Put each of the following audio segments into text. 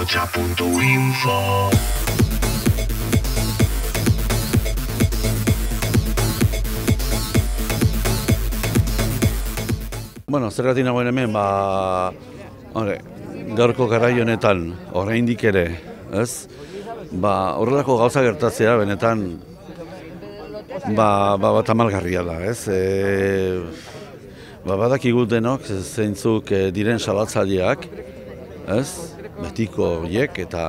Pocha.info. Bueno, zergatik nagoen hemen, gaurko garai honetan, oraindik ere, ez? Horrelako gauza gertatzea, benetan, tamalgarria da, ez? Badakigu denok, zeintzuk diren salatzaileak, ez? Betiko horiek, eta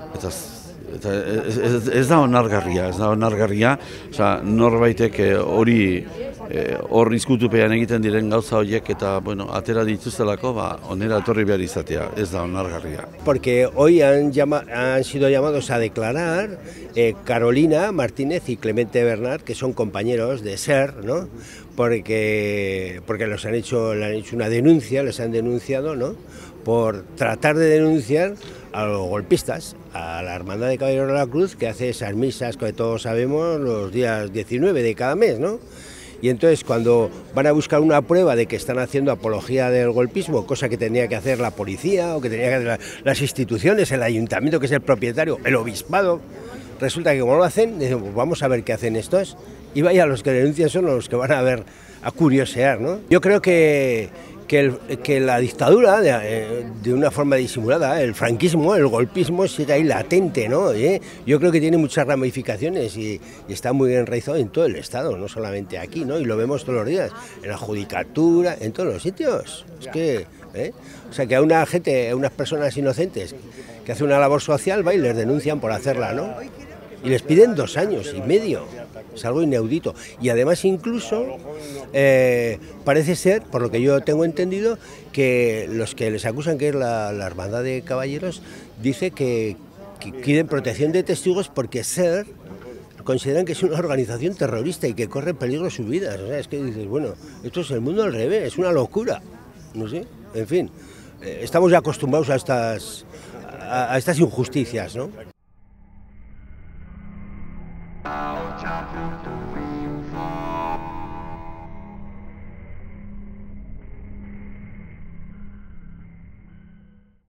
ez da onargarria, Osea, norbaitek hor izkutupean egiten diren gauza horiek eta, atera dituztelako, onera etorri behar izatea, ez da onargarria. Porque hoy han sido llamados a declarar Carolina Martínez y Clemente Bernard, que son compañeros de SER, ¿no? Porque le han hecho una denuncia, les han denunciado, ¿no? Por tratar de denunciar a los golpistas, a la Hermandad de Caballeros de la Cruz, que hace esas misas que todos sabemos los días 19 de cada mes, ¿no? Y entonces cuando van a buscar una prueba de que están haciendo apología del golpismo, cosa que tenía que hacer la policía o que tenía que hacer las instituciones, el ayuntamiento que es el propietario, el obispado, resulta que como lo hacen, dicen, pues vamos a ver qué hacen estos, y vaya, los que denuncian son los que van a curiosear, ¿no? Yo creo que la dictadura, de una forma disimulada, el franquismo, el golpismo, sigue ahí latente, ¿no? Yo creo que tiene muchas ramificaciones y está muy enraizado en todo el Estado, no solamente aquí, ¿no? Y lo vemos todos los días, en la judicatura, en todos los sitios. Es que, o sea, que a unas personas inocentes que hacen una labor social, va y les denuncian por hacerla, ¿no? Y les piden 2 años y medio, es algo inaudito. Y además incluso parece ser, por lo que yo tengo entendido, que los que les acusan, que es la Hermandad de Caballeros, dice que quieren protección de testigos porque SER consideran que es una organización terrorista y que corre peligro sus vidas. O sea, es que dices, bueno, esto es el mundo al revés, es una locura, no sé, en fin. Estamos ya acostumbrados a estas injusticias, ¿no?